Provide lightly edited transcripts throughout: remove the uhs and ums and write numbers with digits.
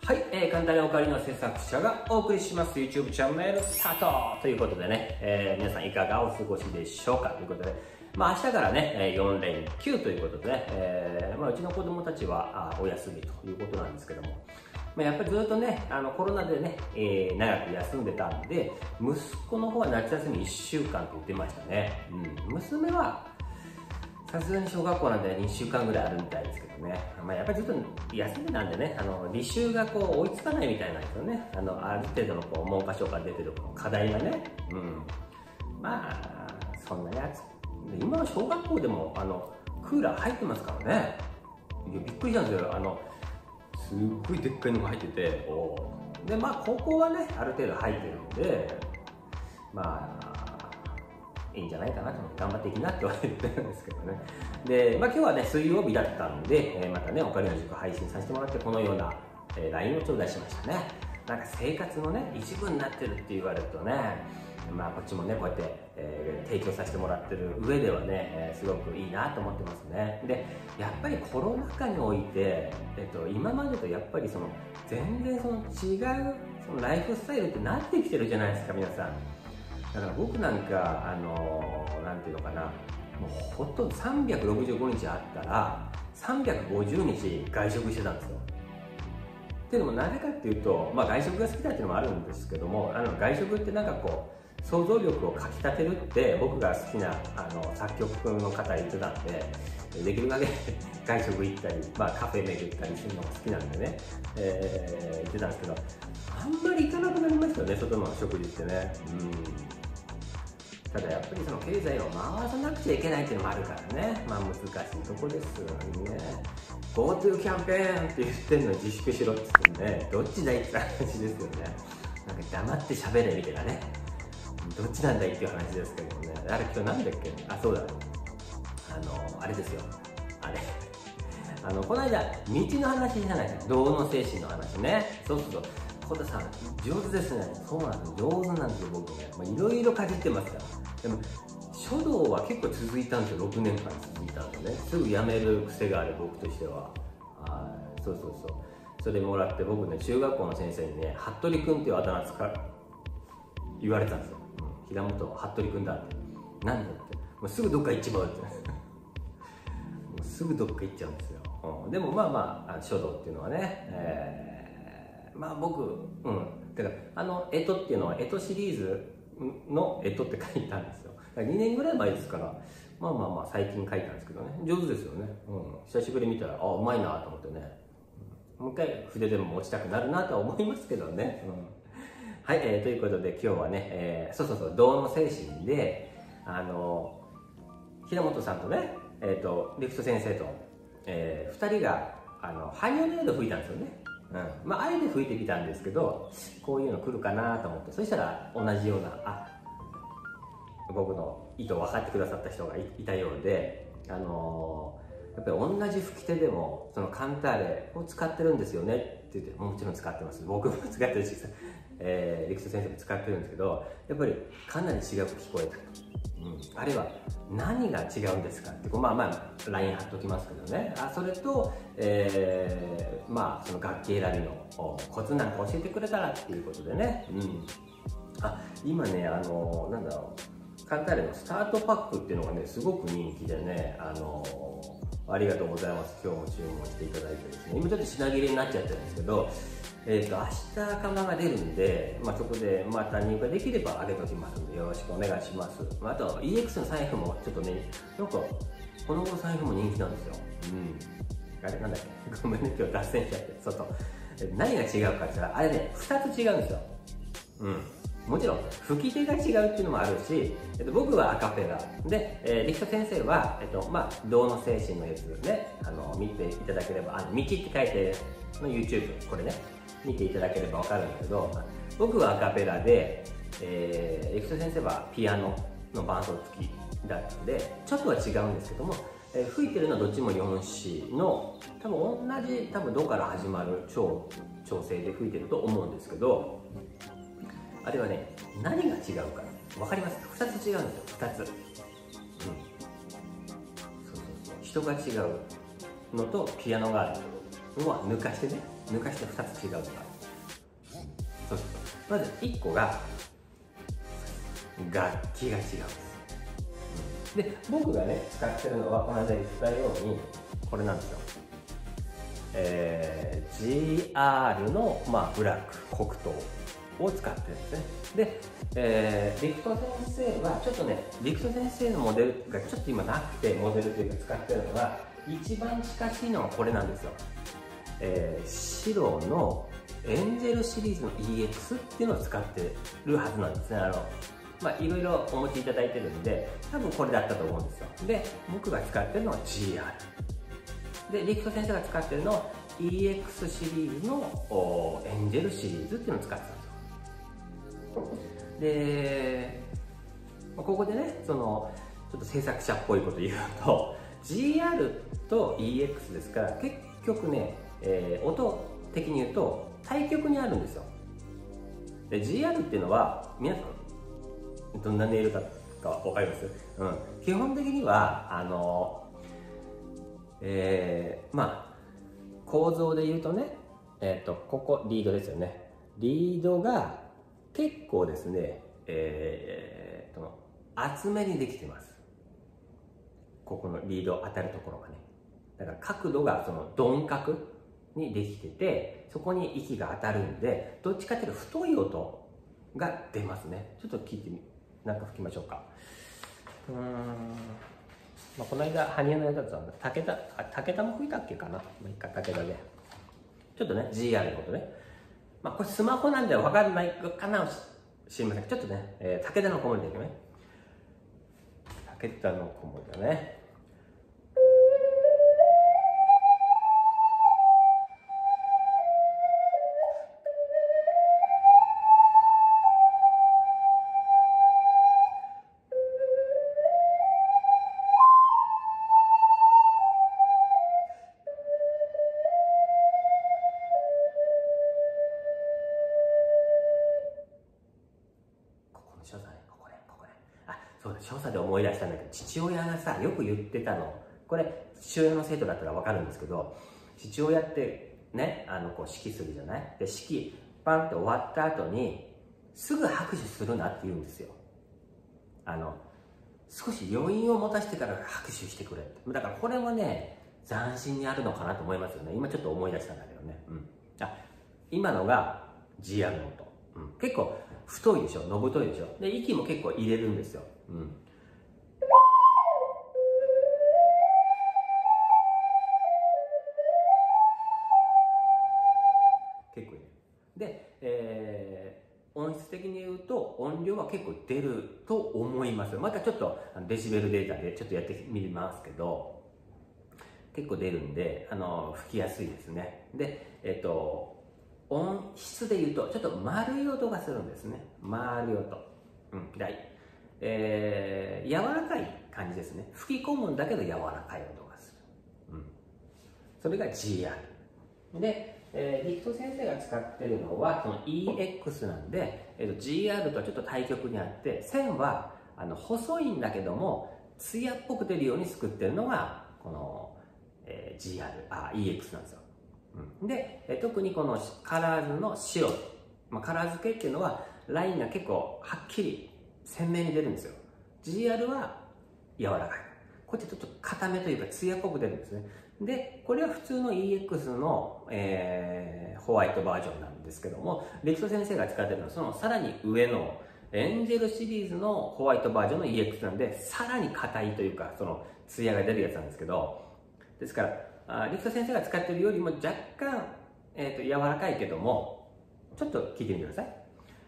はい、簡単におかわりの制作者がお送りします YouTube チャンネルスタートということでね、皆さんいかがお過ごしでしょうかということで、明日からね、4連休ということでね、うちの子供たちはお休みということなんですけども、やっぱりずっとね、コロナでね、長く休んでたんで、息子の方は夏休み1週間と言ってましたね。娘はさすがに小学校なんで2週間ぐらいあるみたいですけどね、やっぱりずっと休みなんでね、履修が追いつかないみたいなんですよね。ある程度の文科省から出てる課題がね、そんなに暑く、今の小学校でもクーラー入ってますからね。いやびっくりしたんですよ。すっごいでっかいのが入ってて、で高校はねある程度入ってるんで、いいんじゃないかなと、頑張っていきなって言われてるんですけどね。で、今日はね水曜日だったんで、またねおかわりの塾配信させてもらって、このような、LINE を頂戴しましたね。なんか生活のね一部になってるって言われるとね、こっちもねこうやって、提供させてもらってる上ではね、すごくいいなと思ってますね。でやっぱりコロナ禍において、今までとやっぱり全然違うライフスタイルってなってきてるじゃないですか、皆さん。だから僕なんかなんていうのかな、もうほとんど365日あったら350日外食してたんですよ。っていうのもなぜかっていうと、外食が好きだっていうのもあるんですけども、外食ってなんか想像力をかきたてるって僕が好きな作曲の方言ってたんで、できるだけ外食行ったり、カフェ巡ったりするのが好きなんでね、言ってたんですけど、あんまり行かなくなりましたよね、外の食事ってね。ただやっぱり経済を回さなくちゃいけないっていうのもあるからね、難しいとこですよね。GoTo キャンペーンって言ってんのに自粛しろって言ってね、どっちだいって話ですよね。なんか黙って喋れみたいなね、どっちなんだいっていう話ですけどもね。あれ今日なんだっけ、そうだ、あれですよ、この間道の話じゃないですか、道の精神の話ね。そう小田さん上手ですね。そうなんです、上手なんですよ僕ね。いろいろかじってますから。でも書道は結構続いたんですよ。6年間続いたんですよね。すぐ辞める癖がある僕としては。それでもらって、僕ね中学校の先生にね服部君っていうあだ名言われたんですよ。平本服部君だって。なんでって、もうすぐどっか行っちまうってもうすぐどっか行っちゃうんですよ。でも書道っていうのはね、僕だから干支っていうのは干支シリーズの干支って書いたんですよ。2年ぐらい前ですから、最近書いたんですけどね、上手ですよね。久しぶりに見たらうまいなと思ってね、もう一回筆でも持ちたくなるなとは思いますけどね。はい、ということで今日はね、道の精神で平本さんとね、リクト先生と、2人がハニヤの枝吹いたんですよね。あえて吹いてきたんですけど、こういうの来るかなと思って、そしたら同じような僕の意図を分かってくださった人がいたようで、やっぱり同じ吹き手でもカンターレを使ってるんですよねって言って、もちろん使ってます、僕も使ってるし、リクト先生も使ってるんですけど、やっぱりかなり違く聞こえたと。あれは何が違うんですかって、LINE 貼っときますけどね。それと、その楽器選びのコツなんか教えてくれたらっていうことでね。今ね、カンターレのスタートパックっていうのがねすごく人気でね、ありがとうございます。今日も注文していただいてですね、今ちょっと品切れになっちゃってるんですけど、明日看板が出るんで、そこでまた入荷できればあげておきますので、よろしくお願いします。あと EX の財布もちょっとね、なんかこの頃財布も人気なんですよ。あれなんだっけ、ごめんね今日脱線しちゃって。何が違うかって言ったら、あれね2つ違うんですよ。もちろん吹き手が違うっていうのもあるし、僕はアカペラで、リクト先生は、道の精神のやつね、見ていただければ、道って書いての YouTube これね見ていただければ分かるんだけど、僕はアカペラで、リクト先生はピアノの伴奏付きだったんでちょっとは違うんですけども、吹いてるのはどっちも4子の多分ドから始まる調整で吹いてると思うんですけど、あれはね何が違うか分かりますか？2つ違うんですよ、2つ。人が違うのとピアノがあるのは抜かしてね、 抜かして2つ違うとか。そうそう。まず1個が楽器が違うんです。で、僕がね使ってるのはこの間言ったようにこれなんですよ。GR の、ブラック黒糖を使ってるんですね。で、リクト先生はちょっとね、リクト先生のモデルがちょっと今なくて、モデルというか使ってるのが一番近しいのはこれなんですよ。白のエンジェルシリーズの EX っていうのを使ってるはずなんですね。いろいろお持ちいただいてるんで、多分これだったと思うんですよ。で、僕が使ってるのは GR。で、リクト先生が使ってるのは EX シリーズのエンジェルシリーズっていうのを使ってたんですよ。で、ここでね、ちょっと制作者っぽいこと言うと、GR と EX ですから、結局ね、音的に言うと対極にあるんですよ。で、GR っていうのは、皆さん、どんなネイルだかわかります？基本的には、構造で言うとね、ここリードですよね。リードが結構ですね、厚めにできてます。ここのリード当たるところがね。だから角度が鈍角にできてて、そこに息が当たるんで、どっちかっていうと太い音が出ますね。ちょっと聞いてなんか吹きましょうか。この間、羽生のやつだった武田も吹いたっけかな。一回武田で。ちょっとね、GR のことね。これスマホなんで分かんないかな知りません。ちょっとね、武田の子守でいくね。武田の子守だね。そうだ、所作で思い出したんだけど、父親がさ、よく言ってたの。これ、父親の生徒だったらわかるんですけど、父親ってね、こう指揮するじゃない？で、指揮、パンって終わった後に、すぐ拍手するなって言うんですよ。少し余韻を持たせてから拍手してくれって。だからこれもね、斬新にあるのかなと思いますよね。今ちょっと思い出したんだけどね。今のが GR の音。結構太いでしょ、のぶといでしょ。で、息も結構入れるんですよ。結構入れる。で、音質的に言うと音量は結構出ると思います。またちょっとデシベルデータでちょっとやってみますけど、結構出るんで吹きやすいですね。で、音質で言うとちょっと丸い音がするんですね。丸い音。ピライ。柔らかい感じですね。吹き込むんだけど柔らかい音がする。それが GR。で、リクト先生が使ってるのはその EX なんで、GR とはちょっと対極にあって、線は細いんだけども艶っぽく出るように作ってるのがこの、EX なんですよ。で、特にこのカラーズの白、カラー付けっていうのはラインが結構はっきり鮮明に出るんですよ。 GR は柔らかい、こっちちょっと硬めというか艶っぽく出るんですね。で、これは普通の EX の、ホワイトバージョンなんですけども、リクト先生が使ってるのはそのさらに上のエンジェルシリーズのホワイトバージョンの EX なんで、さらに硬いというかその艶が出るやつなんですけど、ですからリクト先生が使ってるよりも若干、柔らかいけども、ちょっと聞いてみてください。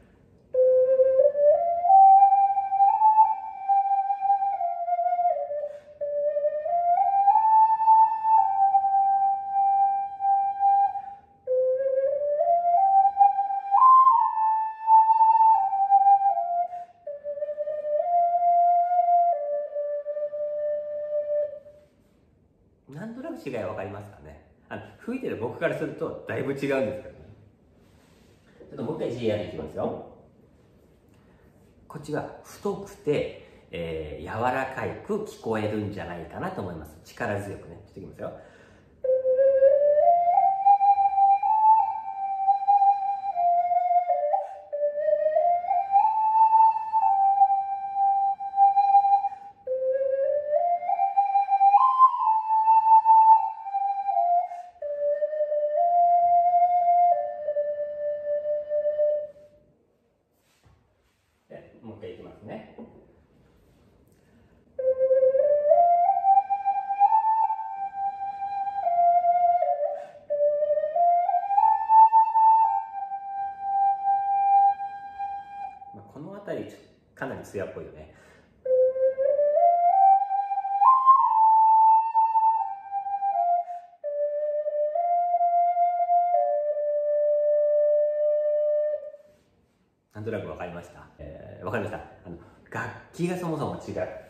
なんとなく違いは分かりますかね。吹いてる僕からするとだいぶ違うんですけどね。ちょっともう一回 GR いきますよ。こっちは太くて、柔らかく聞こえるんじゃないかなと思います。力強くね。ちょっといきますよ。 たりかなり艶っぽいよね。なんとなく分かりました。分かりました。楽器がそもそも違って、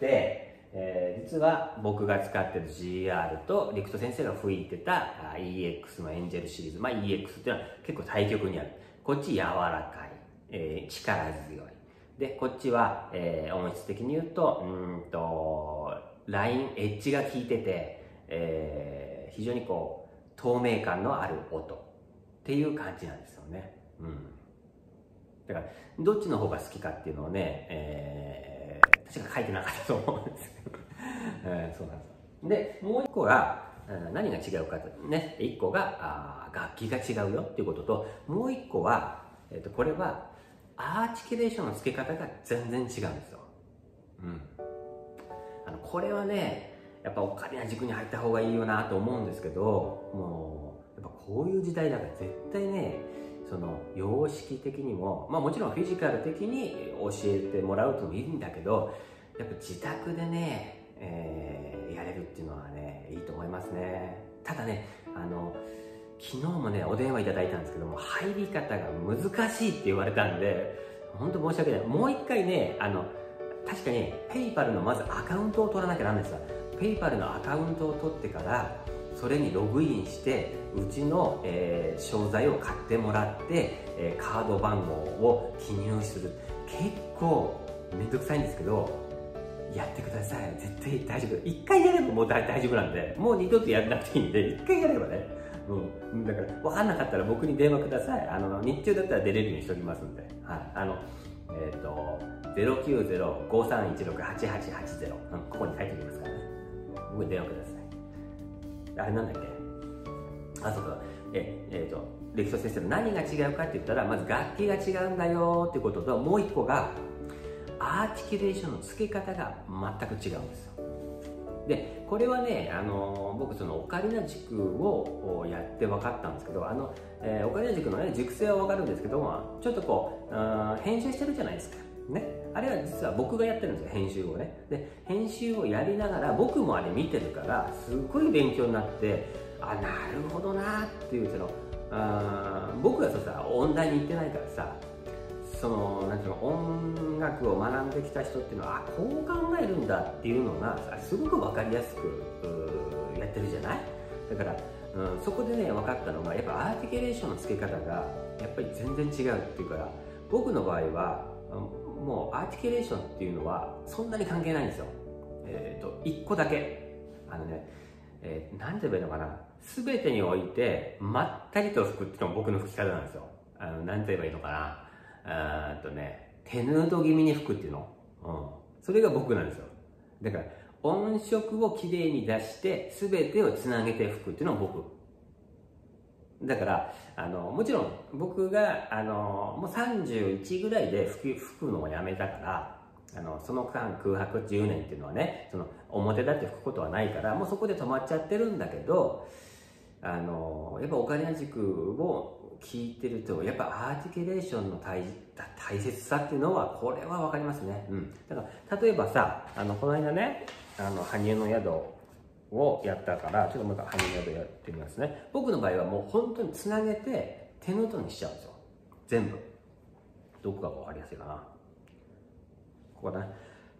実は僕が使ってる GR と陸斗先生が吹いてた EX のエンジェルシリーズ、EX っていうのは結構対極にある。こっち柔らかい、力強い。で、こっちは、音質的に言うと、ライン、エッジが効いてて、非常にこう、透明感のある音っていう感じなんですよね。だから、どっちの方が好きかっていうのをね、確か書いてなかったと思うんですけど、そうなんですよ。で、もう一個が、何が違うかとね、一個が楽器が違うよっていうことと、もう一個は、これはアーティキュレーションの付け方が全然違うんですよ。これはね、やっぱオカリナ塾に入った方がいいよなと思うんですけど、もうやっぱこういう時代だから絶対ね、その様式的にも、もちろんフィジカル的に教えてもらうともいいんだけど、やっぱ自宅でね、やれるっていうのはね、いいと思いますね。ただね、昨日もね、お電話いただいたんですけども、入り方が難しいって言われたんで、本当申し訳ない。もう一回ね、確かにペイパルのまずアカウントを取らなきゃなんないんですよ。ペイパルのアカウントを取ってからそれにログインしてうちの、商材を買ってもらって、カード番号を記入する。結構めんどくさいんですけど、やってください。絶対大丈夫。一回やればもう大丈夫なんで、もう二度とやらなくていいんで、一回やればね。だから分かんなかったら僕に電話ください。日中だったら出れるようにしておきますんで。はい。090-5316-8880、ここに書いておきますからね。僕に電話ください。あれなんだっけ、そうか、レキソ先生の何が違うかって言ったら、まず楽器が違うんだよってことと、もう一個がアーティキュレーションの付け方が全く違うんですよ。でこれはね、僕そのオカリナ塾をやって分かったんですけど、オカリナ塾のね塾生は分かるんですけども、ちょっとこう編集してるじゃないですかね。あれは実は僕がやってるんですよ、編集をね。で編集をやりながら僕もあれ見てるからすごい勉強になって、なるほどなっていう、その僕がさ音大に行ってないからさ、そのなんていうの、音楽を学んできた人っていうのはこう考えるんだっていうのがすごく分かりやすくやってるじゃない。だから、そこでね分かったのが、やっぱアーティキュレーションの付け方がやっぱり全然違うっていうから、僕の場合はもうアーティキュレーションっていうのはそんなに関係ないんですよ。1個だけなんて言えばいいのかな、全てにおいてまったりと吹くっていうのが僕の吹き方なんですよ。なんて言えばいいのかな、手ヌード気味に吹くっていうの、それが僕なんですよ。だから音色をきれいに出して全てをつなげて吹くっていうのが僕だから、もちろん僕がもう31ぐらいで吹くのをやめたから、その間空白10年っていうのはね、その表立って吹くことはないから、もうそこで止まっちゃってるんだけど、やっぱオカリナ塾を聞いてると、やっぱアーティキュレーションの大切さっていうのは、これは分かりますね。だから例えばさ、この間ね、羽生の宿をやったから、ちょっともう一回羽生の宿やってみますね。僕の場合はもう本当につなげて手の音にしちゃうんですよ、全部。どこが分かりやすいかな、ここだね。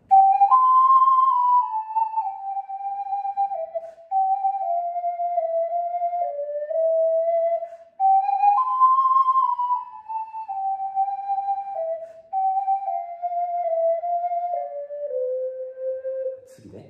次ね。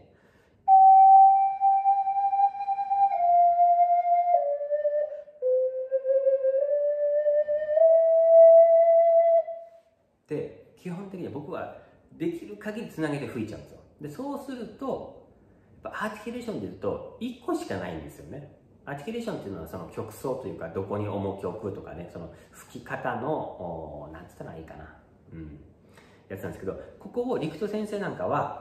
で基本的には僕はできる限りつなげて吹いちゃうんですよ。でそうするとやっぱアーティキュレーションで言うと1個しかないんですよね。アーティキュレーションっていうのはその曲奏というか、どこに重きを置くとかね、その吹き方のなんつったらいいかな、やつなんですけど、ここを陸斗先生なんかは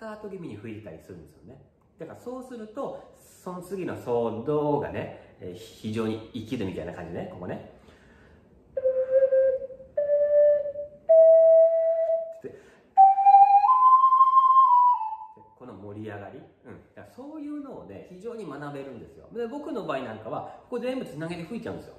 カート気味に吹いてたりするんですよね。だからそうするとその次のソドがね、非常に生きるみたいな感じでね、ここねこの盛り上がり、だからそういうのをね非常に学べるんですよ。で僕の場合なんかはここ全部つなげて吹いちゃうんですよ。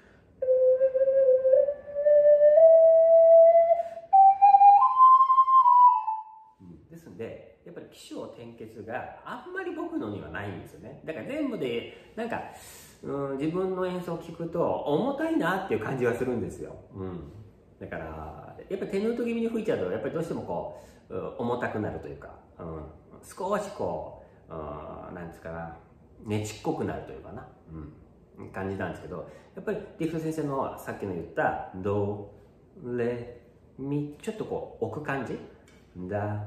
ですんでやっぱり起承転結があんまり僕のにはないんですよね。だから全部でなんか自分の演奏を聴くと重たいなっていう感じがするんですよ。だからやっぱり手ヌート気味に吹いちゃうとやっぱりどうしてもこう重たくなるというか、少しこうなんですかな、ねちっこくなるというかな、感じなんですけど、やっぱりリフト先生のさっきの言ったドレミちょっとこう置く感じ、ダ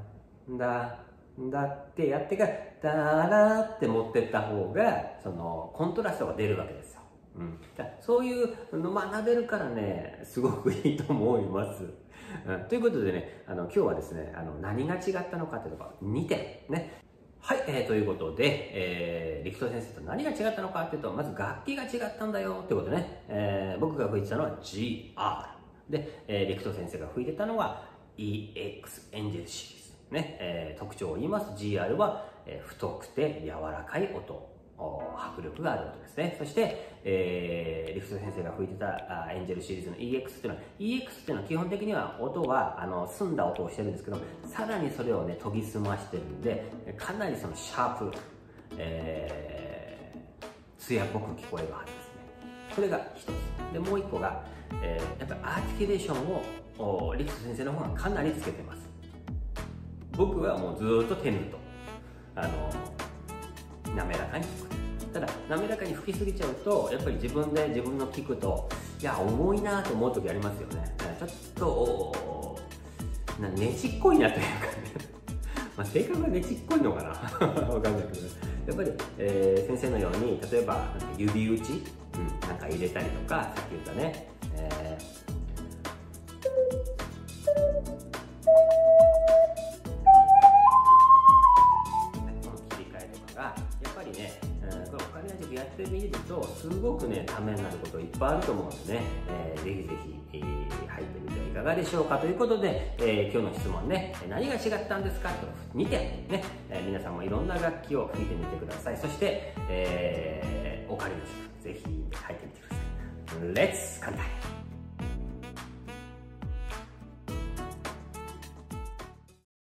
ってやってからダラって持ってった方がそのコントラストが出るわけですよ。そういうの学べるからねすごくいいと思います。ということでね今日はですね何が違ったのかというところ2点ね。はい、ということで、リフト先生と何が違ったのかというと、まず楽器が違ったんだよということでね、僕が吹いてたのは GR で、リフト先生が吹いてたのは EX エンジェルシリーズね、特徴を言います。 GR は、太くて柔らかい音、迫力がある音ですね。そして、リフト先生が吹いてたエンジェルシリーズの EX っていうのは EX っていうのは基本的には音は澄んだ音をしてるんですけど、さらにそれをね研ぎ澄ましてるんでかなりそのシャープ、艶っぽく聞こえるはずですね。これが一つで、もう一個が、やっぱりアーティキュレーションをリフト先生の方がかなりつけてます。僕はもうずーっと手ぬと滑らかに吹く。ただ滑らかに吹きすぎちゃうとやっぱり自分の聞くといや重いなと思う時ありますよね。ちょっとねちっこいなというかね性格がねちっこいのかなわかんないけど、やっぱり、先生のように例えばなんか指打ち、なんか入れたりとか、さっき言ったね、やっぱりね、これオカリナ塾やってみるとすごくねためになることいっぱいあると思うのでね、ぜひぜひ、入ってみてはいかがでしょうかということで、今日の質問ね、何が違ったんですかと2点ね、皆さんもいろんな楽器を吹いてみてください。そして、オカリナ塾ぜひ入ってみてください。レッツ簡単